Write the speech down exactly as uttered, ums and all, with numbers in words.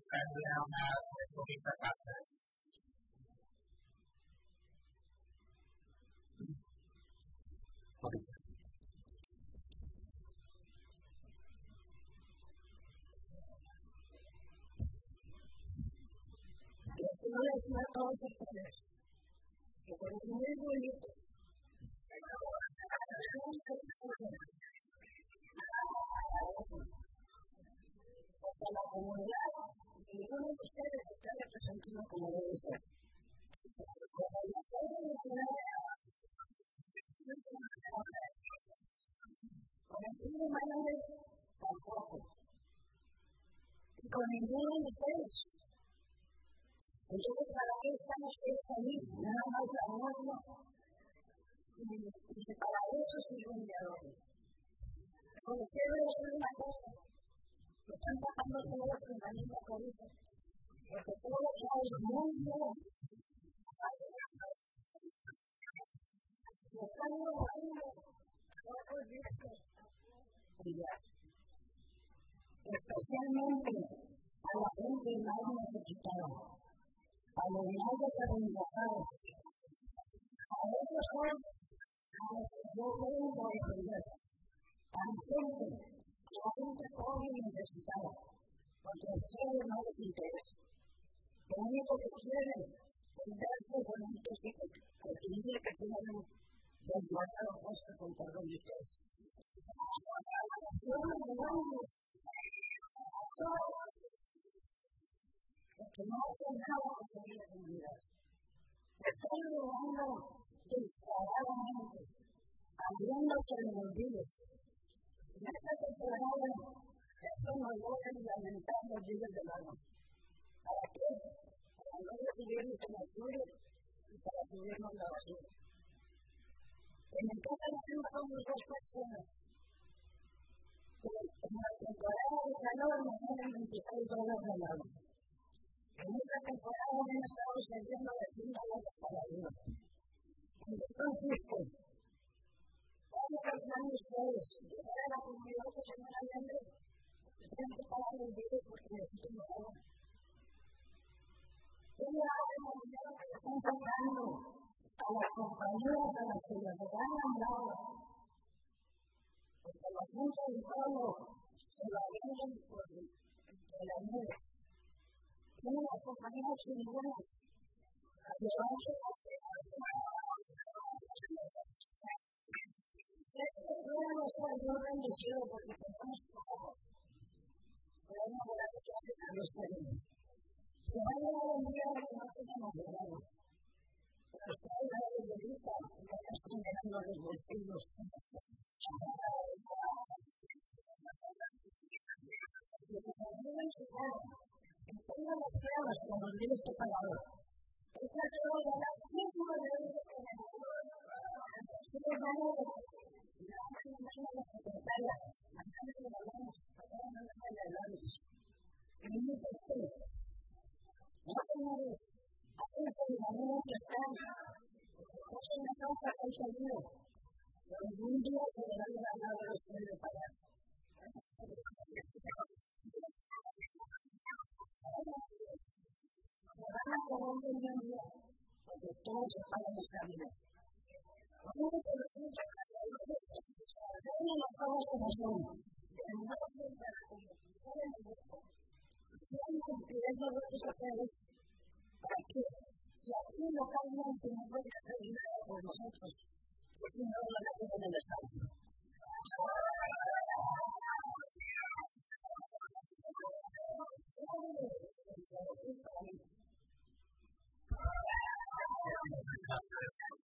Tendría una poquita casa. Ahorita. Esto no es una cosa que por eso es muy bonito. Hasta la comunidad, y uno de ustedes está representando como debe ser. Con el fin de manera tampoco. Y con ninguno de ustedes. Entonces, ¿para qué están ustedes ahí? Nada más hablando. Y, y para eso sirven de ahora. Porque ustedes es una cosa. Que están tapando todo lo que la misma política. Porque todo lo que hay es muy bien. Y están logrando otros discos. Especialmente a la gente más necesitada. A los más desavenzados, a esos son a los que yo vengo a defender, a la gente, a la gente pobre y necesitada, porque a ustedes no les interesa. Lo único que quieren es darse con un poquito, porque mire que tienen un desguazado puesto con perdón de ustedes. Yo no me voy porque no he pensado conseguir la comunidad. Estoy logrando descaradamente, abriéndose en los días. En esta temporada, esto nos voy a alimentar los días del agua. ¿Para qué? Para no recibirnos en las flores y para subirnos la basura. En mi casa no somos dos personas. Pero en la temporada de calor me ganan veintiséis dólares al agua. En esta temporada hemos estado saliendo de cien dólares para arriba. Entonces, ¿cómo calculan ustedes? Llegar a la comunidad que se llama Allende, tienen que pagar los billetes porque necesitan agua. ¿Qué le hago a la dinero que le están sacando a las compañías a las que les regalan el agua? Porque la gente del pueblo se la venden por la nieve. Tienen las compañías chingonas a llevarse a este pueblo está muy bendecido porque tenemos trabajo. Pero no habrá que hacer a los pueblos. Se va a llegar un día que no tenemos dinero. Pero ustedes van a ver ahorita y ya se están llenando los bolsillos. Que se conviven su cara. Que tengan las pruebas con los bienes preparados. Esta prueba de la cinco de euros con el valor. Ustedes van a ver. Y la vamos a mandar a la secretaria. Mañana le hablamos. Pasar a mandar a la análisis. Que no me interese. No señores. Aquí se les anima que están. Porque no se me causa que hay salido. Pero algún día se le van a ganar a los que de pagar. Se van a poner un día, porque todos se pagan el camino. Lo único que les digo es que tienen las cosas como son, pero no hacen para comunicar el gusto. Tienen cumpliendo los papeles para que, si aquí localmente no pueden hacer nada por nosotros, pues no lo van a hacer en el Estado. Thank you.